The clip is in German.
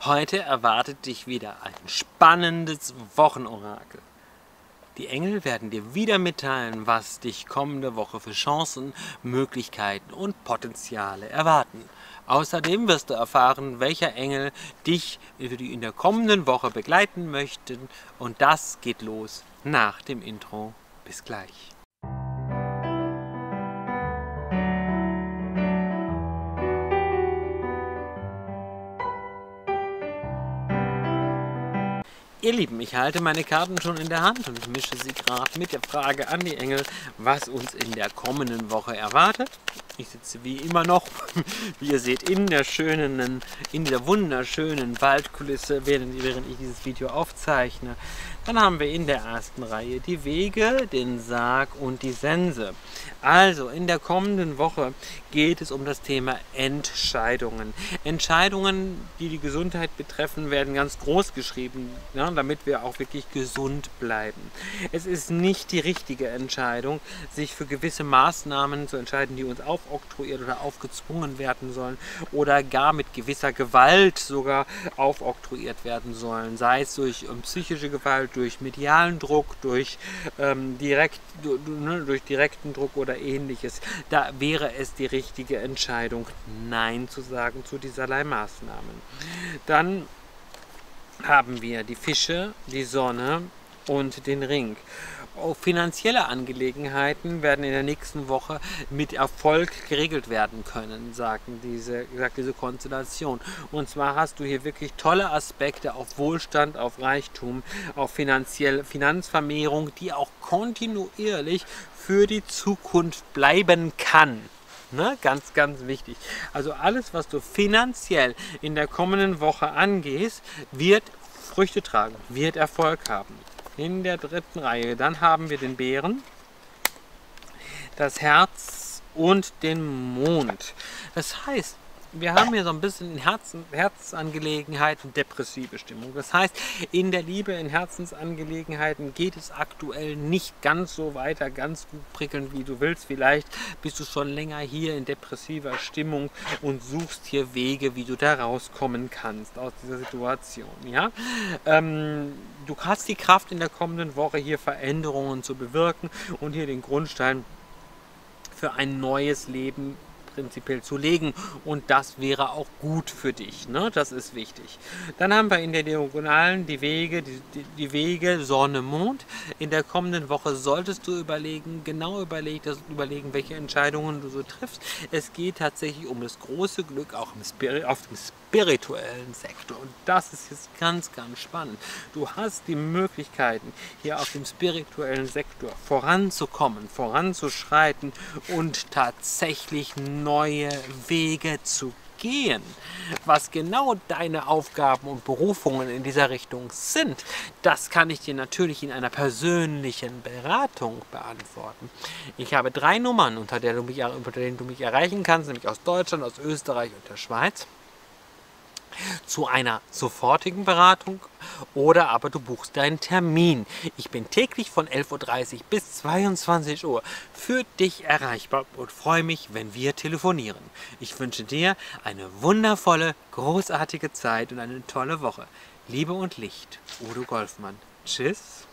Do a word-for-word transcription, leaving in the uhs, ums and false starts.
Heute erwartet dich wieder ein spannendes Wochenorakel. Die Engel werden dir wieder mitteilen, was dich kommende Woche für Chancen, Möglichkeiten und Potenziale erwarten. Außerdem wirst du erfahren, welcher Engel dich in der kommenden Woche begleiten möchte. Und das geht los nach dem Intro. Bis gleich. Ihr Lieben, ich halte meine Karten schon in der Hand und mische sie gerade mit der Frage an die Engel, was uns in der kommenden Woche erwartet. Ich sitze wie immer noch, wie ihr seht, in der schönen, in der wunderschönen Waldkulisse, während, während ich dieses Video aufzeichne. Dann haben wir in der ersten Reihe die Wege, den Sarg und die Sense. Also in der kommenden Woche geht es um das Thema Entscheidungen. Entscheidungen, die die Gesundheit betreffen, werden ganz groß geschrieben, ja, damit wir auch wirklich gesund bleiben. Es ist nicht die richtige Entscheidung, sich für gewisse Maßnahmen zu entscheiden, die uns aufoktroyiert oder aufgezwungen werden sollen oder gar mit gewisser Gewalt sogar aufoktroyiert werden sollen. Sei es durch um, psychische Gewalt, durch medialen Druck, durch, ähm, direkt, ne, durch direkten Druck oder ähnliches. Da wäre es die richtige Entscheidung, Nein zu sagen zu dieserlei Maßnahmen. Dann haben wir die Fische, die Sonne und den Ring. Auch finanzielle Angelegenheiten werden in der nächsten Woche mit Erfolg geregelt werden können, sagen diese, sagt diese Konstellation. Und zwar hast du hier wirklich tolle Aspekte auf Wohlstand, auf Reichtum, auf finanzielle Finanzvermehrung, die auch kontinuierlich für die Zukunft bleiben kann. Ne? Ganz, ganz wichtig. Also alles, was du finanziell in der kommenden Woche angehst, wird Früchte tragen, wird Erfolg haben. In der dritten Reihe, dann haben wir den Bären, das Herz und den Mond. Das heißt, wir haben hier so ein bisschen in Herzen, Herzensangelegenheiten depressive Stimmung. Das heißt, in der Liebe, in Herzensangelegenheiten geht es aktuell nicht ganz so weiter, ganz gut prickelnd, wie du willst. Vielleicht bist du schon länger hier in depressiver Stimmung und suchst hier Wege, wie du da rauskommen kannst aus dieser Situation. Ja? Ähm, du hast die Kraft in der kommenden Woche hier Veränderungen zu bewirken und hier den Grundstein für ein neues Leben prinzipiell zu legen, und das wäre auch gut für dich, ne? Das ist wichtig. Dann haben wir in der Diagonalen die Wege, die, die, die Wege Sonne, Mond. In der kommenden Woche solltest du überlegen, genau überlegen, überlegen, welche Entscheidungen du so triffst. Es geht tatsächlich um das große Glück auch im Spirit, auf dem spirituellen Sektor, und das ist jetzt ganz, ganz spannend. Du hast die Möglichkeiten, hier auf dem spirituellen Sektor voranzukommen, voranzuschreiten und tatsächlich neue Wege zu gehen. Was genau deine Aufgaben und Berufungen in dieser Richtung sind, das kann ich dir natürlich in einer persönlichen Beratung beantworten. Ich habe drei Nummern, unter, der du mich, unter denen du mich erreichen kannst, nämlich aus Deutschland, aus Österreich und der Schweiz, zu einer sofortigen Beratung, oder aber du buchst deinen Termin. Ich bin täglich von elf Uhr dreißig bis zweiundzwanzig Uhr für dich erreichbar und freue mich, wenn wir telefonieren. Ich wünsche dir eine wundervolle, großartige Zeit und eine tolle Woche. Liebe und Licht, Udo Golfmann. Tschüss.